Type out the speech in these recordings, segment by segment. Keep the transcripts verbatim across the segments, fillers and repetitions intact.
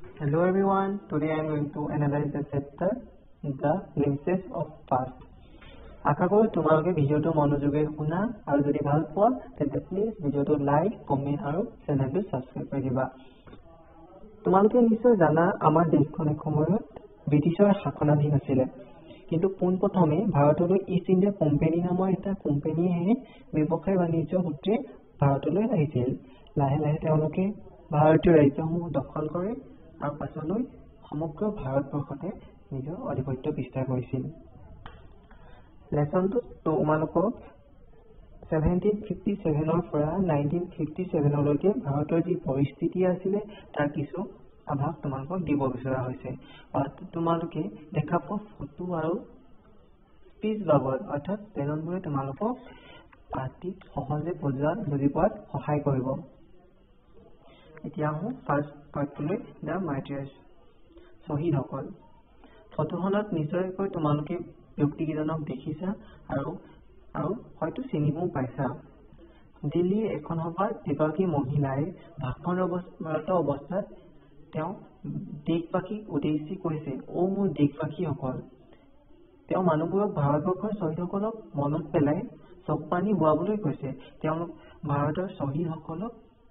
Hello everyone, today I am going to analyze the chapter The Glimpses of Past. আশা কৰো তোমালোকে ভিডিওটো মনোযোগেৰে শুনা আৰু যদি ভাল পোৱা তেন্তে প্লিজ ভিডিওটো লাইক, কমেন্ট আৰু চেনেলটো সাবস্ক্ৰাইব কৰি দিবা। তোমালোকে নিশ্চয় জানা আমাৰ দেশখন এক সময়ত ব্ৰিটিছৰ শাসনাধীন আছিল। কিন্তু পোনপ্ৰথমে ভাৰতলৈ ইষ্ট ইণ্ডিয়া কোম্পানী নামৰ এটা কোম্পানীয়ে ব্যৱসায় বাণিজ্য সূত্ৰে ভাৰতলৈ আহিছিল। লাহে লাহে তেওঁলোকে ভাৰতীয় ৰাজ্যসমূহ দখল কৰে আৰু পাছলৈ সমগ্ৰ ভাৰতবৰ্ষতে নিজৰ আধিপত্য বিস্তাৰ কৰিছিল। লেসনটো তোমালোকক seventeen fifty-seven ৰ পৰা nineteen fifty-seven লৈকে ভাৰতৰ যি পৰিস্থিতি আছিল তাৰ কিছু আভাস তোমালোকক দিব বিচৰা হৈছে। তোমালোকে দেখা পোৱা ফটো আৰু স্পিচ বাবদ অৰ্থাৎ পেনবোৰে তোমালোকক পাঠটিক সহজে বুজা বুজি পোৱাত সহায় কৰিব। এতিয়া আহোঁ ফাৰ্ষ্ট পাৰ্টলৈ, দ্য মাৰ্টাৰ্ছ, শ্বহীদসকল। ফটোখনত নিশ্চয়কৈ তোমালোকে ব্যক্তিকেইজনক দেখিছা আৰু আৰু হয়তো চিনিবও পাইছা। দিল্লীৰ এখন সভাত এগৰাকী মহিলাই ভাষণৰত অৱস্থাত তেওঁ দেশবাসীক উদ্দেশ্যি কৈছে, অ মোৰ দেশবাসীসকল। তেওঁ মানুহবোৰক ভাৰতবৰ্ষৰ শ্বহীদসকলক মনত পেলাই চকুপানী বোৱাবলৈ কৈছে। তেওঁলোক ভাৰতৰ শ্বহীদসকলক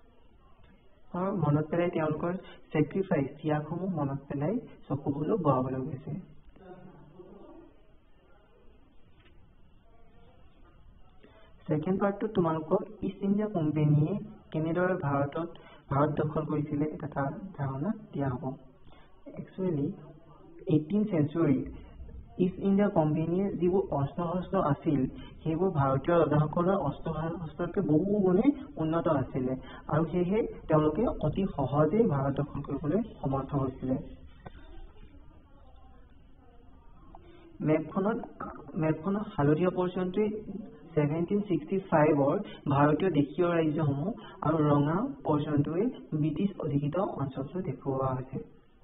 মনত পেলাই তেওঁলোকৰ চেক্ৰিফাইচ ত্যাগসমূহ মনত পেলাই চকুবলৈ বোৱাবলৈ গৈছে। ছেকেণ্ড পাৰ্টটো তোমালোকক ইষ্ট ইণ্ডিয়া কোম্পানীয়ে কেনেদৰে ভাৰতত ভাৰত দখল কৰিছিলে এটা ধাৰণা দিয়া হ'ব। একচুৱেলি এইটিন চেঞ্চুৰীত ইষ্ট ইণ্ডিয়া কোম্পানীয়ে যিবোৰ অস্ত্ৰ শস্ত্ৰ আছিল সেইবোৰ ভাৰতীয় ৰজাসকলৰ অস্ত্ৰ শস্ত্ৰতকৈ বহু গুণে উন্নত আছিলে আৰু সেয়েহে তেওঁলোকে অতি সহজেই ভাৰত দখল কৰিবলৈ সমৰ্থ হৈছিলে। মেপখনত মেপখনৰ হালধীয়া পৰ্চনটোৱে seventeen sixty-five-ৰ ভাৰতীয় দেশীয় ৰাজ্যসমূহ আৰু ৰঙা পৰ্চনটোৱে ব্ৰিটিছ অধিকৃত অঞ্চলটো দেখুওৱা হৈছে।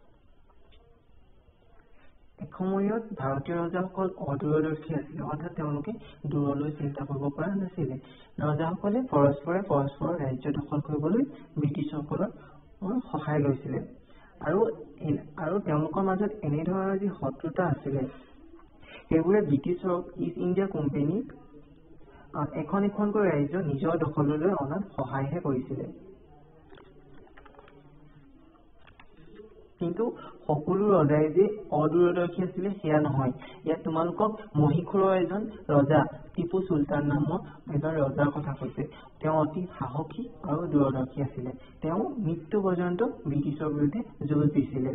এসময়ত ভাৰতীয় ৰজাসকল অদূৰদৰ্শী আছিল, অৰ্থাৎ তেওঁলোকে দূৰলৈ চিন্তা কৰিব পৰা নাছিলে। ৰজাসকলে পৰস্পৰে পৰস্পৰৰ ৰাজ্য দখল কৰিবলৈ ব্ৰিটিছসকলৰ সহায় লৈছিলে আৰু আৰু তেওঁলোকৰ মাজত এনেধৰণৰ যি শত্ৰুতা আছিলে সেইবোৰে ব্ৰিটিছক ইষ্ট ইণ্ডিয়া কোম্পানীক এখন এখনকৈ ৰাজ্য নিজৰ দখললৈ অনাত সহায়হে কৰিছিলে। কিন্তু সকলো ৰজাই যে অদূৰদৰ্শী আছিলে সেয়া নহয়। ইয়াত তোমালোকক মহীশূৰৰ এজন ৰজা টিপু চুলতান নামৰ এজন ৰজাৰ কথা কৈছে। তেওঁ অতি সাহসী আৰু দূৰদৰ্শী আছিলে। তেওঁ মৃত্যু পৰ্যন্ত ব্ৰিটিছৰ বিৰুদ্ধে যুঁজ দিছিলে।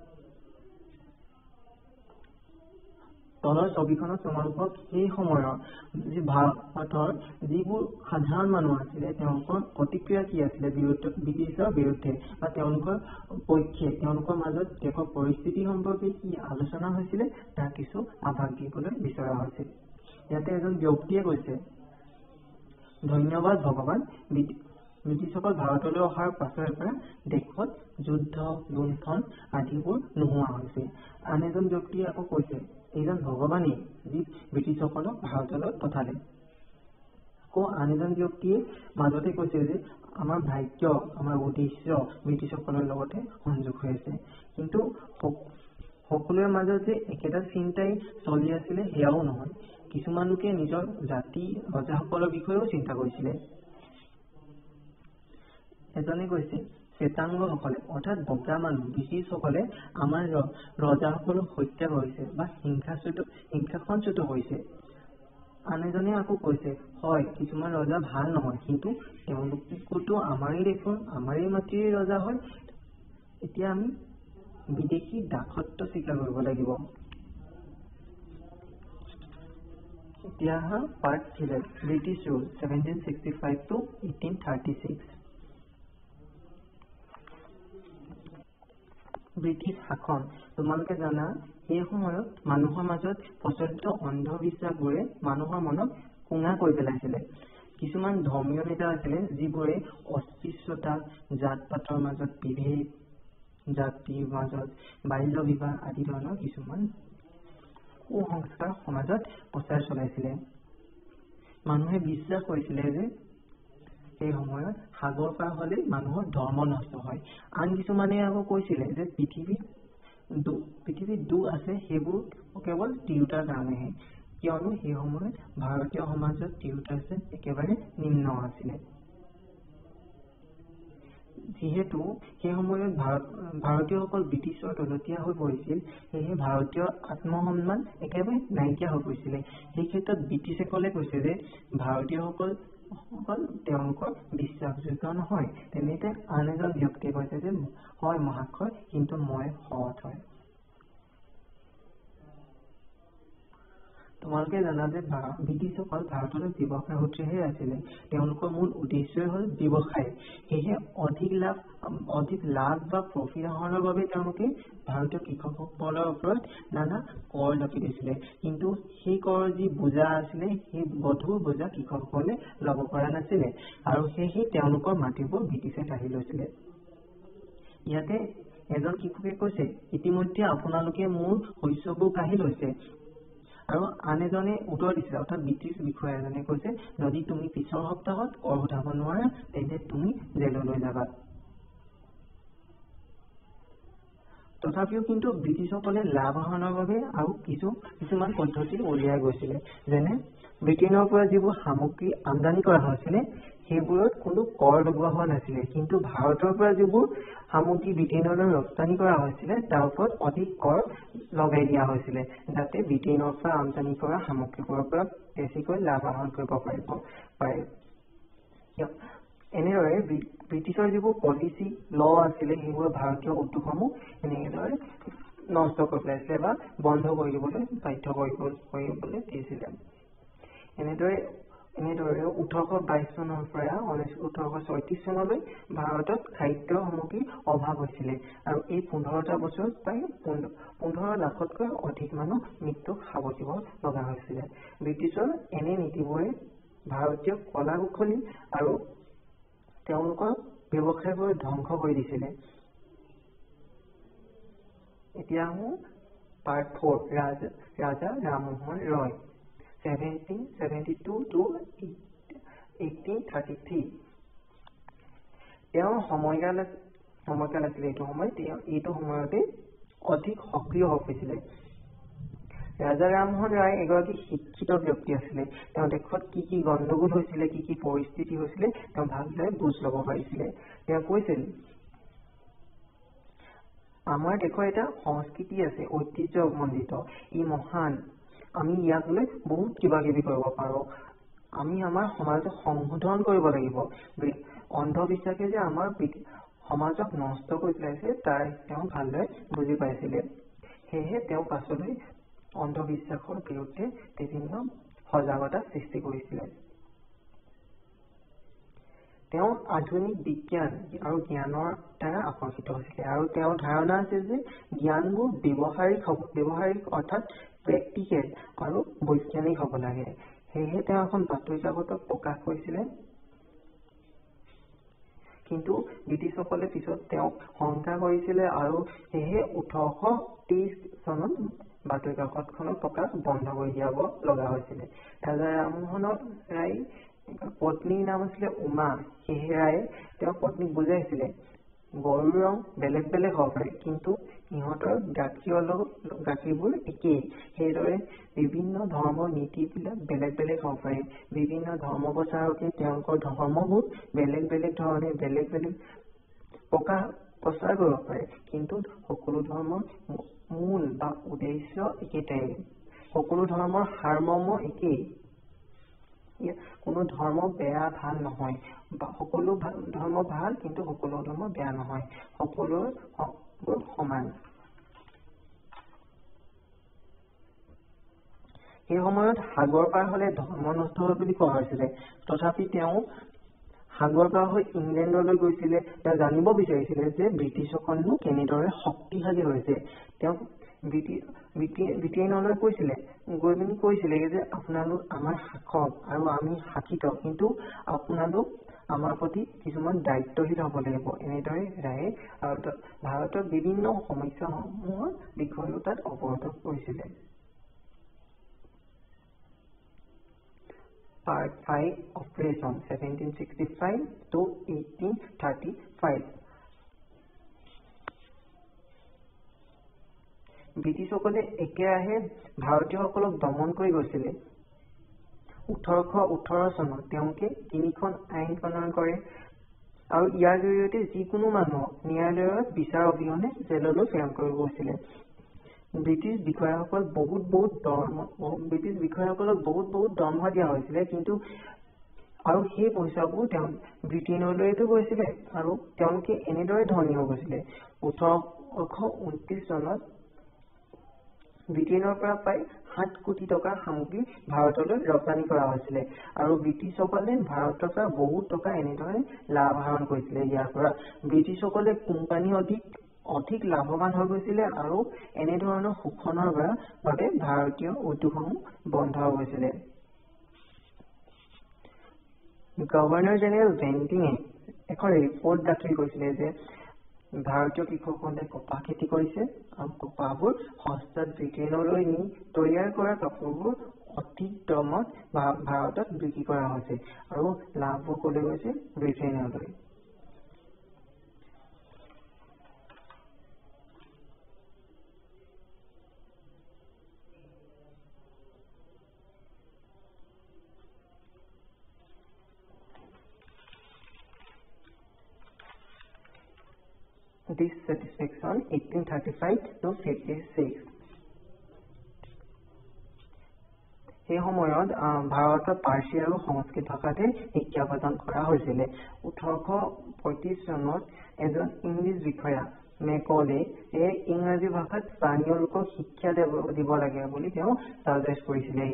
তলৰ ছবিখনত তোমালোকক সেই সময়ৰ যি ভাৰতৰ যিবোৰ সাধাৰণ মানুহ আছিলে তেওঁলোকৰ প্ৰতিক্ৰিয়া কি আছিলে ব্ৰিটিছৰ বিৰুদ্ধে বা তেওঁলোকৰ পক্ষে তেওঁলোকৰ মাজত দেশৰ পৰিস্থিতি সম্পৰ্কে কি আলোচনা হৈছিলে তাৰ কিছু আভাস দিবলৈ বিচৰা হৈছিল। ইয়াতে এজন ব্যক্তিয়ে কৈছে, ধন্যবাদ ভগৱান, ব্ৰিটিছসকল ভাৰতলৈ অহাৰ পাছৰে পৰা দেশত যুদ্ধ লুণ্ঠন আদিবোৰ নোহোৱা হৈছিল। আন এজন ব্যক্তিয়ে আকৌ কৈছে, এইজন ভগৱানেই যি ব্ৰিটিছসকলক ভাৰতলৈ পঠালে। আকৌ আন এজন ব্যক্তিয়ে মাজতে কৈছে যে আমাৰ ভাগ্য আমাৰ উদ্দেশ্য ব্ৰিটিছসকলৰ লগতে সংযোগ হৈ আছে। কিন্তু সকলোৰে মাজত যে একেটা চিন্তাই চলি আছিলে সেয়াও নহয়। কিছুমান লোকে নিজৰ জাতি ৰজাসকলৰ বিষয়েও চিন্তা কৰিছিলে। এজনে কৈছে, শ্বেতাংগসকলে অৰ্থাৎ বগা মানুহ ব্ৰিটিছসকলে আমাৰ ৰজাসকলক হত্যা কৰিছে বা হিংসাচ্যুত হিংসাসঞ্চুত কৰিছে। আন এজনে আকৌ কৈছে, হয় কিছুমান ৰজা ভাল নহয় কিন্তু তেওঁলোকতো আমাৰেই দেশৰ আমাৰেই মাটিৰে ৰজা হয়। এতিয়া আমি বিদেশী দাসত্ব স্বীকাৰ কৰিব লাগিব। এতিয়া part eleven, British rule seventeen sixty-five to eighteen thirty-six। ব্ৰিটিছ শাসন। তোমালোকে জানা সেই সময়ত মানুহৰ মাজত প্ৰচলিত অন্ধবিশ্বাসবোৰে মানুহৰ মনক কোঙা কৰি পেলাইছিলে। কিছুমান ধৰ্মীয় নেতা আছিলে যিবোৰে অস্পৃশ্যতা, জাত পাতৰ মাজত বিভেদ, জাতিৰ মাজত বাল্য বিবাহ আদি ধৰণৰ কিছুমান কুসংস্কাৰ সমাজত প্ৰচাৰ চলাইছিলে। মানুহে বিশ্বাস কৰিছিলে যে সেই সময়ত সাগৰ পাৰ হ'লে মানুহৰ ধৰ্ম নষ্ট হয়। আন কিছুমানে আকৌ কৈছিলে যে পৃথিৱীত পৃথিৱীত দু আছে সেইবোৰ কেৱল তিৰোতাৰ কাৰণেহে, কিয়নো সেই সময়ত ভাৰতীয় সমাজত তিৰোতাৰ শ্ৰেণ একেবাৰে নিম্ন আছিলে। যিহেতু সেই সময়ত ভাৰত ভাৰতীয়সকল ব্ৰিটিছৰ তলতীয়া হৈ পৰিছিল, সেয়েহে ভাৰতীয় আত্মসন্মান একেবাৰে নাইকিয়া হৈ পৰিছিলে। সেই ক্ষেত্ৰত ব্ৰিটিছসকলে কৈছে যে ভাৰতীয়সকল সকল তেওঁলোকৰ বিশ্বাসযোগ্য নহয়। তেনেতে আন এজন ব্যক্তিয়ে কৈছে যে হয় মহাশয়, কিন্তু মই সৎ হয়। তোমালোকে জানা যে ব্ৰিটিছসকল ভাৰতলৈ ব্যৱসায় সূত্ৰেহে আছিলে। তেওঁলোকৰ মূল উদ্দেশ্যই হ'ল ব্যৱসায়। সেয়েহে অধিক লাভ অধিক লাভ বা প্ৰফিট আহৰণৰ বাবে তেওঁলোকে ভাৰতীয় কৃষকসকলৰ ওপৰত নানা কৰ জাপি দিছিলে। কিন্তু সেই কৰৰ যি বোজা আছিলে, সেই গধুৰ বোজা কৃষকসকলে ল'ব পৰা নাছিলে, আৰু সেয়েহে তেওঁলোকৰ মাটিবোৰ ব্ৰিটিছে কাঢ়ি লৈছিলে। ইয়াতে এজন কৃষকে কৈছে, ইতিমধ্যে আপোনালোকে মোৰ শস্যবোৰ কাঢ়ি লৈছে। আৰু আন এজনে উত্তৰ দিছে, অৰ্থাৎ ব্ৰিটিছ বিষয়া এজনে কৈছে, যদি তুমি পিছৰ সপ্তাহত কৰ উঠাব নোৱাৰা তেন্তে তুমি জেললৈ যাবা। তথাপিও কিন্তু ব্ৰিটিছসকলে লাভ আহৰণৰ বাবে আৰু কিছু কিছুমান পদ্ধতি উলিয়াই গৈছিলে। যেনে ব্ৰিটেইনৰ পৰা যিবোৰ সামগ্ৰী আমদানি কৰা হৈছিলে সেইবোৰত কোনো কৰ লগোৱা হোৱা নাছিলে, কিন্তু ভাৰতৰ পৰা যিবোৰ সামগ্ৰী ব্ৰিটেইনলৈ ৰপ্তানি কৰা হৈছিলে তাৰ ওপৰত অধিক কৰ লগাই দিয়া হৈছিলে, যাতে ব্ৰিটেইনৰ পৰা আমদানি কৰা সামগ্ৰীবোৰৰ পৰা বেছিকৈ লাভ আহৰণ কৰিব পাৰিব পাৰে। এনেদৰে ব্ৰিটিছৰ যিবোৰ পলিচি ল আছিলে সেইবোৰ ভাৰতীয় উদ্যোগসমূহ এনেদৰে নষ্ট কৰি পেলাইছিলে বা বন্ধ কৰি দিবলৈ বাধ্য কৰিবলৈ দিছিলে। এনেদৰে এনেদৰে ওঠৰশ বাইশ চনৰ পৰা ওঠৰশ ছয়ত্ৰিশ চনলৈ ভাৰতত খাদ্য সামগ্ৰীৰ অভাৱ হৈছিলে, আৰু এই পোন্ধৰটা বছৰত প্ৰায় পোন্ধৰ লাখতকৈ অধিক মানুহ মৃত্যুক সাৱটিব লগা হৈছিলে। ব্ৰিটিছৰ এনে নীতিবোৰে ভাৰতীয় কলা কুশলী আৰু তেওঁলোকৰ ব্যৱসায়বোৰ ধ্বংস কৰি দিছিলে। এতিয়া আহোঁ part four, Raja Raja Rammohan Roy, seventeen seventy two to eighteen thirty three. তেওঁৰ সময়কাল সময়কাল আছিলে এইটো সময়, তেওঁ এইটো সময়তে অধিক সক্ৰিয় হৈ পৰিছিলে। ৰাজা ৰামমোহন ৰায় এগৰাকী শিক্ষিত ব্যক্তি আছিলে। তেওঁ দেশত কি কি গণ্ডগোল হৈছিলে, কি কি পৰিস্থিতি হৈছিলে তেওঁ ভালদৰে বুজ ল'ব পাৰিছিলে। তেওঁ কৈছিল, আমাৰ দেশৰ এটা সংস্কৃতি আছে, ঐতিহ্যমণ্ডিত, ই মহান, আমি ইয়াক লৈ বহুত কিবা কিবি কৰিব পাৰোঁ। আমি আমাৰ সমাজক সংশোধন কৰিব লাগিব। অন্ধবিশ্বাসে যে আমাৰ সমাজক নষ্ট কৰি পেলাইছে তাৰ তেওঁ ভালদৰে বুজি পাইছিলে। সেয়েহে তেওঁ পাছলৈ অন্ধবিশ্বাসৰ বিৰুদ্ধে বিভিন্ন সজাগতা সৃষ্টি কৰিছিলে। তেওঁ আধুনিক বিজ্ঞান আৰু জ্ঞানৰ দ্বাৰা আকৰ্ষিত হৈছিলে, আৰু তেওঁৰ ধাৰণা আছিল যে জ্ঞানবোৰ ব্যৱহাৰিক হ'ব ব্যৱহাৰিক অৰ্থাৎ প্ৰেক্টিকেল আৰু বৈজ্ঞানিক হ'ব লাগে। সেয়েহে তেওঁ এখন বাতৰি কাকতত প্ৰকাশ কৰিছিলে, কিন্তু ব্ৰিটিছসকলে পিছত তেওঁক শংকা কৰিছিলে, আৰু সেয়েহে ওঠৰশ তেইছ চনত বাতৰি কাকতখনৰ প্ৰকাশ বন্ধ কৰি দিয়াব লগা হৈছিলে। ৰাজা ৰামমোহন ৰায় পত্নীৰ নাম আছিলে উমা। সেয়েহে ৰায়ে তেওঁৰ পত্নীক বুজাইছিলে, গৰুৰ ৰং বেলেগ বেলেগ হ'ব পাৰে, কিন্তু সিহঁতৰ গাখীৰ গাখীৰবোৰ একেই। সেইদৰে বিভিন্ন ধৰ্মৰ নীতিবিলাক বেলেগ বেলেগ হ'ব পাৰে। বিভিন্ন ধৰ্ম প্ৰচাৰকে তেওঁলোকৰ ধৰ্মবোৰ বেলেগ বেলেগ ধৰণে বেলেগ বেলেগ প্ৰকাশ প্ৰচাৰ কৰিব পাৰে, কিন্তু সকলো ধৰ্মৰ মূল বা উদ্দেশ্য একেটাই, সকলো ধৰ্মৰ সাৰমৰ্ম একেই। কোনো ধৰ্ম বেয়া ভাল নহয়, বা সকলো ধৰ্ম ভাল কিন্তু সকলো ধৰ্ম বেয়া নহয়, সকলোৰ সমান। সেই সময়ত সাগৰ পাৰ হ'লে ধৰ্ম নষ্ট হয় বুলি কোৱা হৈছিলে। তথাপি তেওঁ সাগৰ পাৰ হৈ ইংলেণ্ডলৈ গৈছিলে। তেওঁ জানিব বিচাৰিছিলে যে ব্ৰিটিছসকলনো কেনেদৰে শক্তিশালী হৈছে। তেওঁ ব্ৰিটেইনলৈ কৈছিলে গৈ পিনি কৈছিলে যে আপোনালোক আমাৰ শাসক আৰু আমি শাসিত, কিন্তু আপোনালোক আমাৰ প্ৰতি কিছুমান দায়িত্বশীল হ'ব লাগিব। এনেদৰে ৰায়ে ভাৰতৰ বিভিন্ন সমস্যাসমূহৰ বিষয়েও তাত অৱগত কৰিছিলে। Part five Operation seventeen sixty-five to eighteen thirty-five. ব্ৰিটিছসকলে একেৰাহে ভাৰতীয়সকলক দমন কৰি গৈছিলে। ওঠৰশ ওঠৰ চনত তেওঁলোকে তিনিখন আইন প্ৰণয়ন কৰে আৰু ইয়াৰ জৰিয়তে যিকোনো মানুহক ন্যায়ালয়ৰ বিচাৰ অবিহনে জেললৈ প্ৰেৰণ কৰিব গৈছিলে। ব্ৰিটিছ বিষয়াসকল বহুত বহুত দৰমহা ব্ৰিটিছ বিষয়াসকলক বহুত বহুত দৰমহা দিয়া হৈছিলে, কিন্তু আৰু সেই পইচাবোৰ তেওঁ ব্ৰিটেইনলৈতো গৈছিলে আৰু তেওঁলোকে এনেদৰে ধনী হৈ গৈছিলে। ওঠৰশ ঊনত্ৰিশ চনত ব্ৰিটেইনৰ পৰা প্ৰায় সাত কোটি টকাৰ সামগ্ৰী ভাৰতলৈ ৰপ্তানি কৰা হৈছিলে আৰু ব্ৰিটিছসকলে ভাৰতৰ পৰা বহুত টকা এনেদৰে লাভ আহৰণ কৰিছিলে। ইয়াৰ পৰা ব্ৰিটিছসকলে কোম্পানী অধিক অধিক লাভৱান হৈ গৈছিলে আৰু এনেধৰণৰ শোষণৰ বাবে ভাৰতীয় উদ্যোগসমূহ বন্ধ হৈ গৈছিলে। গভৰ্ণৰ জেনেৰেল বেণ্টিঙে এখন ৰিপৰ্ট দাখিল কৰিছিলে যে ভাৰতীয় কৃষকসকলে কপাহ খেতি কৰিছে আৰু কপাহবোৰ সস্তাত ব্ৰিটেইনলৈ নি তৈয়াৰ কৰা কাপোৰবোৰ অধিক দামত ভাৰতত বিক্ৰী কৰা হৈছে আৰু লাভবোৰ কলৈ গৈছে? ব্ৰিটেইনলৈ। Dissatisfaction eighteen thirty-five to fifty-six. সেই সময়ত ভাৰতত পাৰ্চী আৰু সংস্কৃত ভাষাতে শিক্ষা প্ৰদান কৰা হৈছিলে। ওঠৰশ পঁয়ত্ৰিশ চনত এজন ইংলিছ বিষয়া মেকলে এই ইংৰাজী ভাষাত স্থানীয় লোকক শিক্ষা দিব লাগে বুলি তেওঁ চাজেষ্ট কৰিছিলে।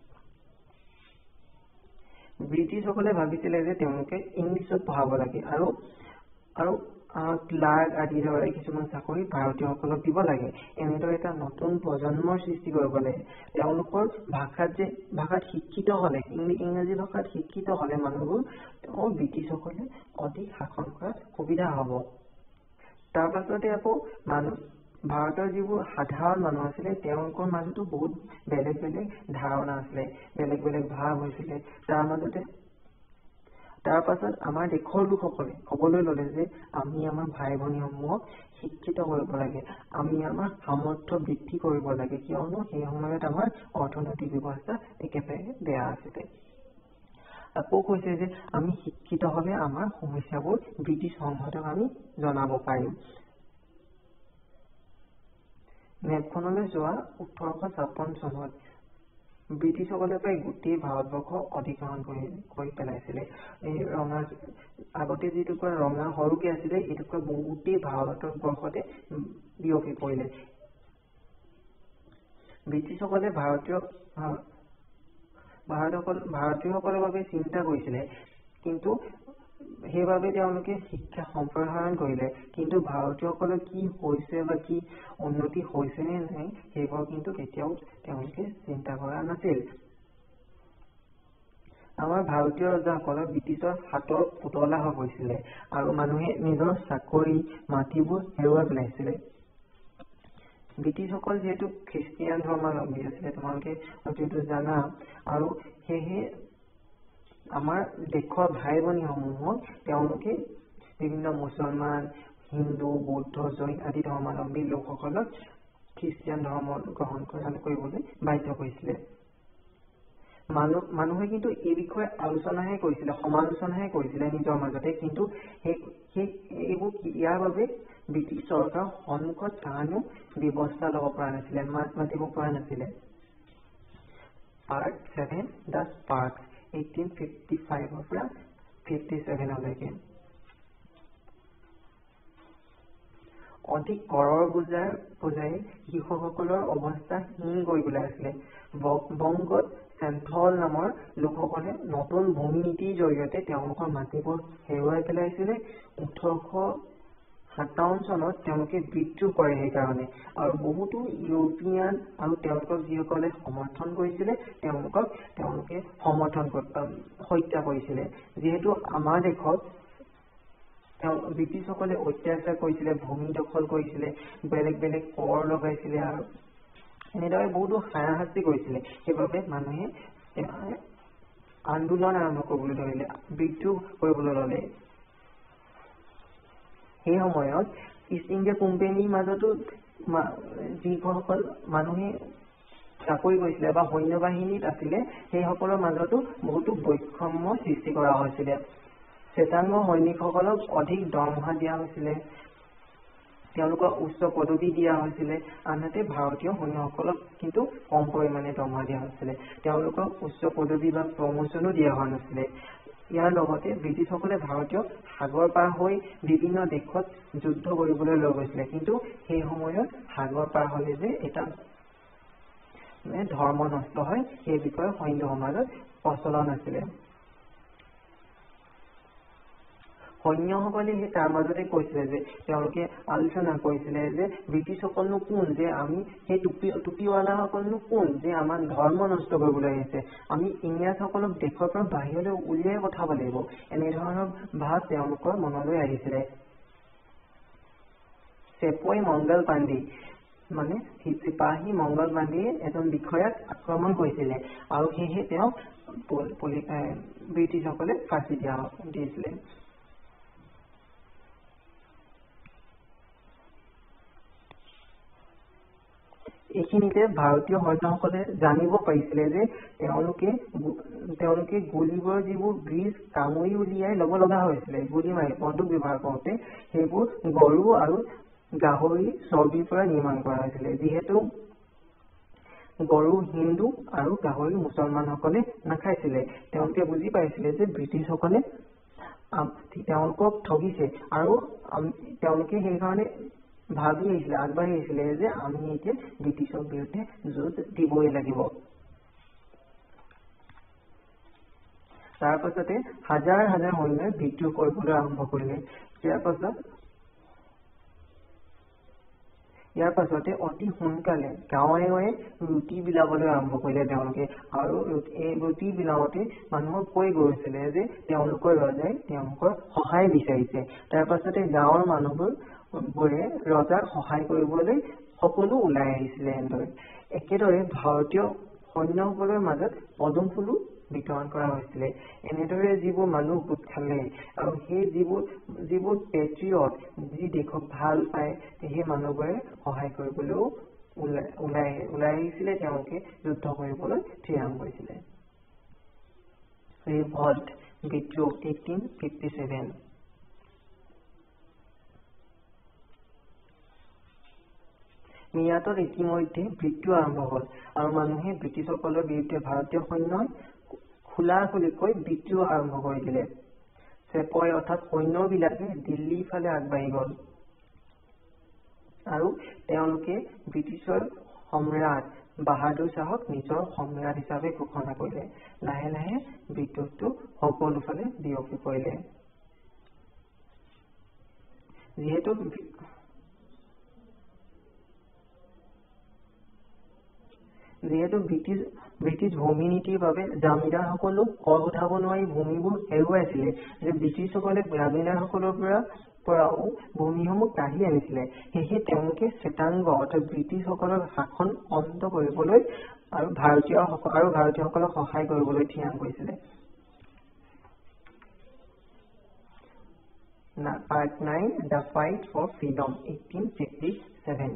ব্ৰিটিছসকলে ভাবিছিলে যে তেওঁলোকে ইংলিছত পঢ়াব লাগে আৰু আৰু ক্লাৰ্ক আদিৰ দৰে কিছুমান চাকৰি ভাৰতীয়সকলক দিব লাগে। এনেদৰে এটা নতুন প্ৰজন্মৰ সৃষ্টি কৰিব লাগে। তেওঁলোকৰ ভাষাত যে ভাষাত শিক্ষিত হলে ইংৰাজী ভাষাত শিক্ষিত হলে মানুহবোৰ ব্ৰিটিছসকলে অধিক শাসন কৰাত সুবিধা হব। তাৰ পাছতে আকৌ মানুহ ভাৰতৰ যিবোৰ সাধাৰণ মানুহ আছিলে তেওঁলোকৰ মাজতো বহুত বেলেগ বেলেগ ধাৰণা আছিলে, বেলেগ বেলেগ ভাৱ হৈছিলে। তাৰ মাজতে তাৰ পাছত আমাৰ দেশৰ লোকসকলে ক'বলৈ ল'লে যে আমি আমাৰ ভাই ভনীসমূহক শিক্ষিত কৰিব লাগে, আমি আমাৰ সামৰ্থ্য বৃদ্ধি কৰিব লাগে, কিয়নো সেই সময়ত আমাৰ অৰ্থনৈতিক ব্যৱস্থা একেবাৰে বেয়া আছিলে। আকৌ কৈছে যে আমি শিক্ষিত হলে আমাৰ সমস্যাবোৰ ব্ৰিটিছ সংসদক আমি জনাব পাৰিম। মেপখনলৈ যোৱা ওঠৰশ ছাপন্ন চনত ব্ৰিটিছসকলে প্ৰায় গোটেই ভাৰতবৰ্ষ অধিগ্ৰহণ কৰি কৰি পেলাইছিলে। এই ৰঙা আগতে যিটুকুৰা ৰঙা সৰুকে আছিলে এইটুকুৰা গোটেই ভাৰতৰ বৰ্ষতে বিয়পি পৰিলে। ব্ৰিটিছসকলে ভাৰতীয় ভাৰতসকল ভাৰতীয়সকলৰ বাবে চিন্তা কৰিছিলে, কিন্তু সেইবাবে তেওঁলোকে শিক্ষা সম্প্ৰসাৰণ কৰিলে, কিন্তু ভাৰতীয়সকলৰ কি হৈছে বা কি উন্নতি হৈছে নে নাই সেইবোৰ কিন্তু কেতিয়াও তেওঁলোকে চিন্তা কৰা নাছিল। আমাৰ ভাৰতীয় ৰজাসকলে ব্ৰিটিছৰ হাতৰ পুতলা হৈ পৰিছিলে আৰু মানুহে নিজৰ চাকৰি মাটিবোৰ হেৰুৱাই পেলাইছিলে। ব্ৰিটিছসকল যিহেতু খ্ৰীষ্টিয়ান ধৰ্মাৱলম্বী আছিলে, তোমালোকে হয়তো জানা, আৰু সেয়েহে আমাৰ দেশৰ ভাই ভনীসমূহক তেওঁলোকে বিভিন্ন মুছলমান, হিন্দু, বৌদ্ধ, জৈন আদি ধৰ্মাৱলম্বী লোকসকলক খ্ৰীষ্টিয়ান ধৰ্ম গ্ৰহণ কৰিবলৈ বাধ্য কৰিছিলে। মানুহ মানুহে কিন্তু এই বিষয়ে আলোচনাহে কৰিছিলে, সমালোচনাহে কৰিছিলে নিজৰ মাজতে, কিন্তু সেই সেই এইবোৰ ইয়াৰ বাবে ব্ৰিটিছ চৰকাৰৰ সন্মুখত কাৰণেও ব্যৱস্থা ল'ব পৰা নাছিলে, মাত মাতিব পৰা নাছিলে। Part seven the spark eighteen fifty ফাইভৰ পৰা ফিফটি ছেভেনলৈকে। অধিক কৰৰ বোজাৰ বোজাই কৃষকসকলৰ অৱস্থা হীন কৰি পেলাইছিলে। বংগত চেণ্ট্ৰল নামৰ লোকসকলে নতুন ভূমি নীতিৰ জৰিয়তে তেওঁলোকৰ মাটিবোৰ হেৰুৱাই পেলাইছিলে। ওঠৰশ সাতাৱন্ন চনত তেওঁলোকে বিদ্ৰোহ কৰে সেইকাৰণে, আৰু বহুতো ইউৰোপীয়ান আৰু তেওঁলোকক যিসকলে সমৰ্থন কৰিছিলে তেওঁলোকক তেওঁলোকে সমৰ্থন হত্যা কৰিছিলে। যিহেতু আমাৰ দেশত ব্ৰিটিছসকলে অত্যাচাৰ কৰিছিলে, ভূমি দখল কৰিছিলে, বেলেগ বেলেগ কৰ লগাইছিলে আৰু এনেদৰে বহুতো হাৰাশাস্তি কৰিছিলে, সেইবাবে মানুহে আন্দোলন আৰম্ভ কৰিবলৈ ধৰিলে, বিদ্ৰোহ কৰিবলৈ ল'লে। সেই সময়ত ইষ্ট ইণ্ডিয়া কোম্পানীৰ মাজতো যিসকল মানুহে চাকৰি কৰিছিলে বা সৈন্য বাহিনীত আছিলে সেইসকলৰ মাজতো বহুতো বৈষম্য সৃষ্টি কৰা হৈছিলে। শ্বেতাংগ সৈনিকসকলক অধিক দৰমহা দিয়া হৈছিলে, তেওঁলোকক উচ্চ পদবী দিয়া হৈছিলে, আনহাতে ভাৰতীয় সৈন্যসকলক কিন্তু কম পৰিমাণে দৰমহা দিয়া হৈছিলে, তেওঁলোকক উচ্চ পদবী বা প্ৰমোচনো দিয়া হোৱা নাছিলে। ইয়াৰ লগতে ব্ৰিটিছসকলে ভাৰতীয় সাগৰ পাৰ হৈ বিভিন্ন দেশত যুদ্ধ কৰিবলৈ লৈ গৈছিলে, কিন্তু সেই সময়ত সাগৰ পাৰ হ'লে যে এটা ধৰ্ম নষ্ট হয় সেই বিষয়ে সৈন্য সমাজত প্ৰচলন আছিলে। সৈন্যসকলে সেই তাৰ মাজতে কৈছিলে যে তেওঁলোকে আলোচনা কৰিছিলে যে ব্ৰিটিছসকলনো কোন, যে আমি সেই টুপি টুপিৱালাসকলনো কোন যে আমাৰ ধৰ্ম নষ্ট কৰিবলৈ আহিছে, আমি ইংৰাজসকলক দেশৰ পৰা বাহিৰলৈ উলিয়াই পঠাব লাগিব, এনেধৰণৰ ভাৱ তেওঁলোকৰ মনলৈ আহিছিলে। চেপৈ মংগল পাণ্ডে মানে চিপাহী মংগল পাণ্ডেয়ে এজন বিষয়াক আক্ৰমণ কৰিছিলে আৰু সেয়েহে তেওঁক ব্ৰিটিছসকলে ফাঁচি দিয়া দিছিলে। এইখিনিতে ভাৰতীয় সৈন্যসকলে জানিব পাৰিছিলে যে তেওঁলোকে তেওঁলোকে গুলীবোৰৰ যিবোৰ গ্ৰীজ কামুৰি উলিয়াই ল'ব লগা হৈছিলে, গুলী মাৰি বন্দুক ব্যৱহাৰ কৰোঁতে সেইবোৰ গৰু আৰু গাহৰি চৰ্বিৰ পৰা নিৰ্মাণ কৰা হৈছিলে। যিহেতু গৰু হিন্দু আৰু গাহৰি মুছলমানসকলে নাখাইছিলে, তেওঁলোকে বুজি পাইছিলে যে ব্ৰিটিছসকলে তেওঁলোকক ঠগিছে আৰু তেওঁলোকে সেইকাৰণে ভাবি আহিছিলে, আগবাঢ়ি আহিছিলে যে আমি এতিয়া ব্ৰিটিছৰ বিৰুদ্ধে যুঁজ দিবই লাগিব। তাৰ পাছতে হাজাৰ হাজাৰ সৈন্যই বিদ্ৰোহ কৰিবলৈ আৰম্ভ কৰিলে। ইয়াৰ পাছত ইয়াৰ পাছতে অতি সোনকালে গাঁৱে গাঁৱে ৰুটি বিলাবলৈ আৰম্ভ কৰিলে তেওঁলোকে, আৰু এই ৰুটি বিলাওঁতে মানুহক কৈ গৈছিলে যে তেওঁলোকৰ ৰজাই তেওঁলোকৰ সহায় বিচাৰিছে। তাৰ পাছতে গাঁৱৰ মানুহবোৰ বোৰে ৰজাক সহায় কৰিবলৈ সকলো ওলাই আহিছিলে। এনেদৰে একেদৰে ভাৰতীয় সৈন্যসকলৰ মাজত পদুম ফুলো বিতৰণ কৰা হৈছিলে। এনেদৰে যিবোৰ মানুহ গোট খালে আৰু সেই যিবোৰ যিবোৰ পেট্ৰিয়ট, যি দেশক ভাল পায় সেই মানুহবোৰে সহায় কৰিবলৈও ওলাই ওলাই ওলাই আহিছিলে, তেওঁলোকে যুদ্ধ কৰিবলৈ থিৰাং কৰিছিলে। ৰিভল্ট বিদ্ৰোহ এইটিন ফিফটি ছেভেন। মিয়াটত ইতিমধ্যে বিদ্ৰোহ আৰম্ভ হ'ল আৰু মানুহে ব্ৰিটিছসকলৰ বিৰুদ্ধে ভাৰতীয় সৈন্যই খোলা খুলিকৈ বিদ্ৰোহ আৰম্ভ কৰি দিলে। চেপই অৰ্থাৎ সৈন্যবিলাকে দিল্লীৰ ফালে আগবাঢ়ি গ'ল আৰু তেওঁলোকে ব্ৰিটিছৰ সম্ৰাট বাহাদুৰ শাহক নিজৰ সম্ৰাট হিচাপে ঘোষণা কৰিলে। লাহে লাহে বিদ্ৰোহটো সকলো ফালে বিয়পি পৰিলে। যিহেতু যিহেতু ব্ৰিটিছ ব্ৰিটিছ ভূমি নীতিৰ বাবে জামিদাৰসকলেও কৰ উঠাব নোৱাৰি ভূমিবোৰ হেৰুৱাইছিলে, যে ব্ৰিটিছসকলে জামিদাৰসকলৰ পৰা পৰাও ভূমিসমূহ কাঢ়ি আনিছিলে। সেয়েহে তেওঁলোকে শ্বেতাংগ অৰ্থাৎ ব্ৰিটিছসকলৰ শাসন অন্ত কৰিবলৈ আৰু ভাৰতীয় আৰু ভাৰতীয়সকলক সহায় কৰিবলৈ থিৰাং কৰিছিলে। Part nine the fight for freedom eighteen fifty seven.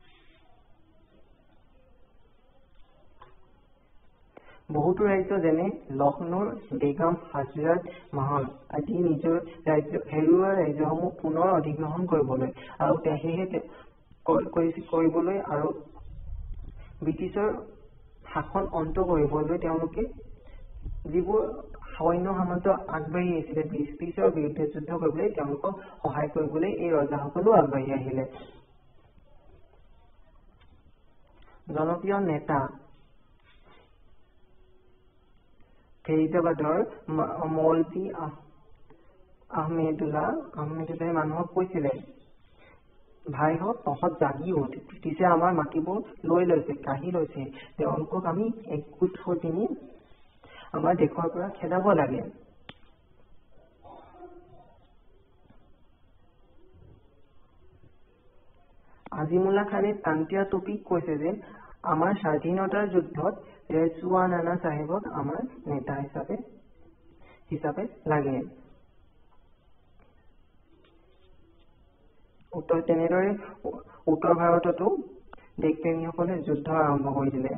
বহুতো ৰাজ্য যেনে লক্ষ্ণৌৰ বেগম হাজৰাট মহল আদি নিজৰ ৰাজ্য হেৰুওৱা ৰাজ্যসমূহ পুনৰ অধিগ্ৰহণ কৰিবলৈ আৰু সেয়েহে কৰিবলৈ আৰু ব্ৰিটিছৰ শাসন অন্ত কৰিবলৈ তেওঁলোকে যিবোৰ সৈন্য সামন্ত আগবাঢ়ি আহিছিলে ব্ৰিটিছৰ বিৰুদ্ধে যুদ্ধ কৰিবলৈ, তেওঁলোকক সহায় কৰিবলৈ এই ৰজাসকলো আগবাঢ়ি আহিলে। জনপ্ৰিয় নেতা ফেৰিজাবাদৰ মৌলভী আহমেদুল্লাহ আহমেদুল্লাহে মানুহক কৈছিলে, ভাইহঁত তহঁত জাগি উঠ, ব্ৰিটিছে আমাৰ মাটিবোৰ লৈ লৈছে, কাঢ়ি লৈছে, তেওঁলোকক আমি একগোট হৈ পিনি আমাৰ দেশৰ পৰা খেদাব লাগে। আজিমুল্লা খানে তান্তিয়া টুপিক কৈছে যে আমাৰ স্বাধীনতাৰ যুদ্ধত ৰেজৱা নানা চাহেবক আমাৰ নেতা হিচাপে হিচাপে লাগে। উত্তৰ তেনেদৰে উত্তৰ ভাৰততো দেশপ্ৰেমীসকলে যুদ্ধ আৰম্ভ কৰিছিলে।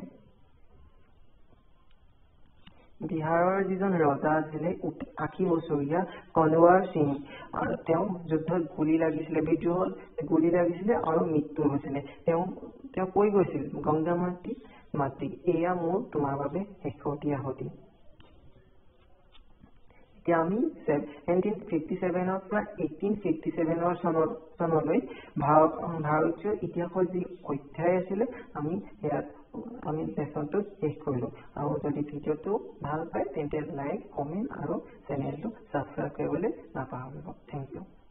বিহাৰৰ যিজন ৰজা আছিলে আশী বছৰীয়া কনৱাৰ সিং, আৰু তেওঁ যুদ্ধত গুলি লাগিছিলে, বিদ্ৰোহত গুলি লাগিছিলে আৰু মৃত্যু হৈছিলে। তেওঁ তেওঁ কৈ গৈছিল, গংগা মাতৃ মাতৃ এয়া মোৰ তোমাৰ বাবে শেষতি আহুতি। এতিয়া আমি ছেভেনটিন ফিফটি ছেভেনৰ পৰা এইটিন ফিফটি ছেভেনৰ চনৰ চনলৈ ভাৰতীয় ইতিহাসৰ যি অধ্যায় আছিলে আমি ইয়াত আমি লেচনটো শেষ কৰিলোঁ। আৰু যদি ভিডিঅ'টো ভাল পায় তেন্তে লাইক, কমেণ্ট আৰু চেনেলটো ছাবস্ক্ৰাইব কৰিবলৈ নাপাহৰিব। Thank U.